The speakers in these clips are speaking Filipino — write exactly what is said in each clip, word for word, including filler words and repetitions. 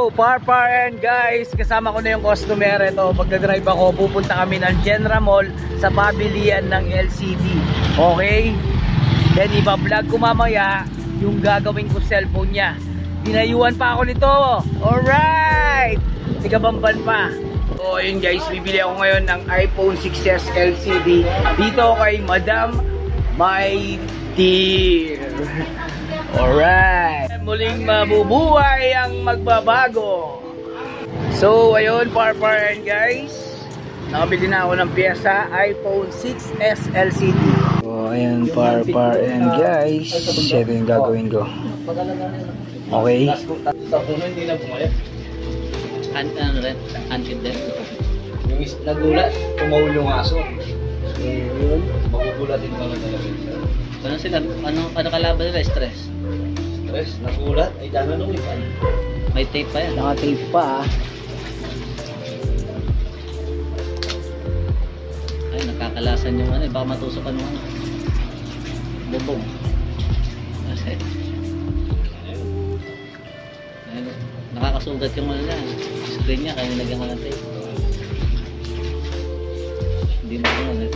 So, par par and guys, kasama ko na yung customer. Ito, magdadrive ako, pupunta kami ng Genra Mall sa pabilian ng L C D. Okay? Then, iba-vlog ko mamaya yung gagawin ko cellphone niya. Dinayuan pa ako nito. Alright! Tigabamban pa. So, ayun guys, bibili ako ngayon ng iPhone six S L C D dito kay Madam My Dear. Alright, muling mabubuhay ang magbabago. So ayun, par-par guys, nakabili na ako ng piyesa, iPhone six S L C D. So ayun, par-par and guys, ito yung gagawin ko. Okay. Ano rin? Antin din. Yung nagulat, tumawul yung aso. So yun, magugulat din naman talaga. Ano sila? Ano, ano kalaban nila? Stress? Stress? Nagulat? Ay, dami nung ipan. May tape pa yan. Naka-tape pa ah. Ay, nakakalasan yung ano. Baka matusokan mo ano. Bubong. Kasi. Ayun. Nakakasugat yung ano niya. Screen niya. Kaya nilagyan ko ng tape. Hindi mo ano. Eh.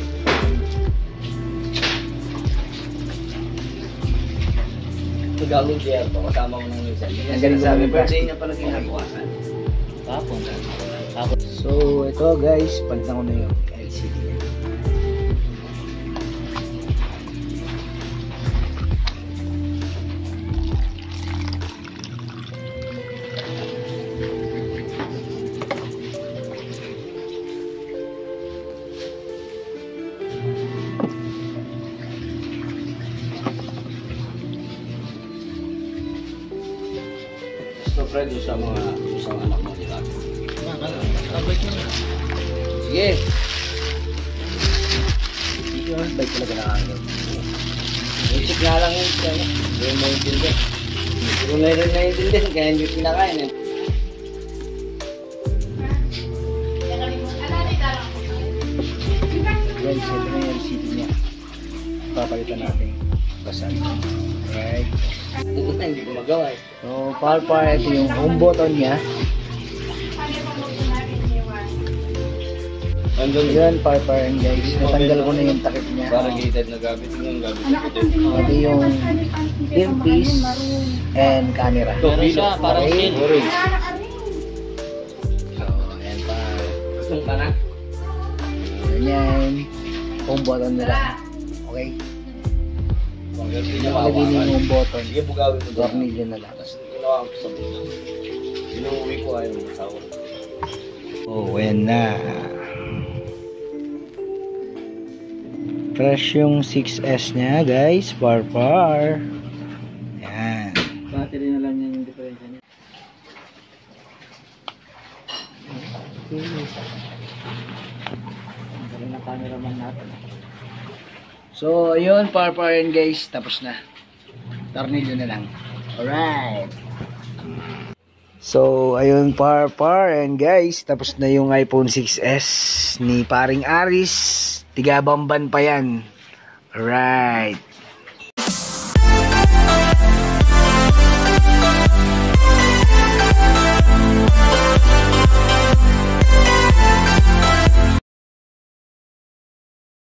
Gagawin siya ito, kasama ko ng minsan. Ang galing Sabi, mo birthday niya pala kinabukasan. Kapon. Kapon. So ito guys, palitan ko na yung L C D. So, Fred, yung sa mga isang anak mo nila. Kabait mo na. Sige! Yun, bike talaga nakakagod. Music nga lang yun. Hindi mo maintindihan. Hindi ko na rin naiintindihan, kaya hindi pinakain eh. Guys, ito na yung L C D niya. Papalitan natin basan. Alright. Ito na, hindi ko magawa eh. So, par-par, ito yung home button niya. Andun Yun, par-par guys. Natanggal ko na yung takip niya. Parang gated na gamit. Yung gamit na puti. Ito yung earpiece and camera. Meron siya, parang Okay. shield. Orange. So, ayan pa. Gustong ka na? Ganyan. Home button nila. Okay. Hindi niya Nakalagay na yung home button. Sige, bugawin mo doon. Tornilyo na lang. Tapos ginawa ko sa buhay. Inuwi ko ayaw ng asawa. Oh, ayan na. Fresh yung six S niya, guys. Par-par. Ayan. Battery na lang yan yung diferensya niya. Ang galing na cameraman natin. So, ayun, par-par yan, guys. Tapos na. Tornilyo na lang. Alright. So, ayun, par-par and guys. Tapos na yung iPhone six S ni paring Aris. Tigabamban pa yan. Alright.